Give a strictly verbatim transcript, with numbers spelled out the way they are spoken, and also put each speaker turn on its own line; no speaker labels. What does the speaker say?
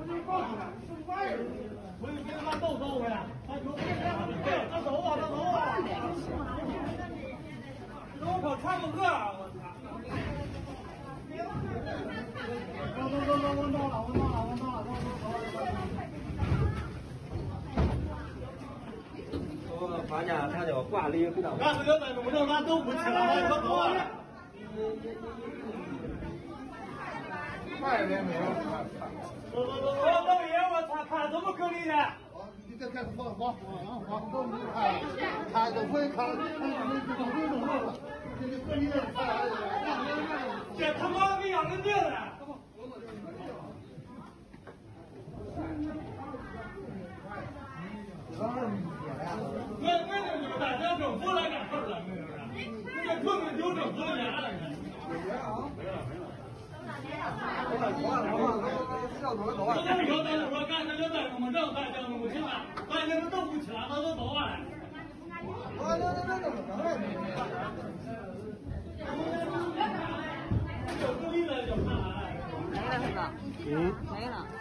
我就给他把豆收回来，他走，他走啊，他走啊！我靠，差不多啊！我操！走走走走，我到了，我到了，我到了，走走走。
我发现他叫挂梨不到。
俺这个在路上咱都不吃了，我走啊！
快点没有？
走走走，我老爷，我操，看怎么隔离的？
你这开始放放放放都没看，看都会看，看这这这这这这这隔离的看啥的？
这他妈没让人命了！我我这就是大小政府来干事了，你说是？这根本就政府的家了，这。
我
咱说咱就说干这个再弄不成，咱就弄不起来，咱这个都不起来，咱都走完了。
我那那那怎么能了？
就隔离了就看了。
没了是吧？嗯，没了。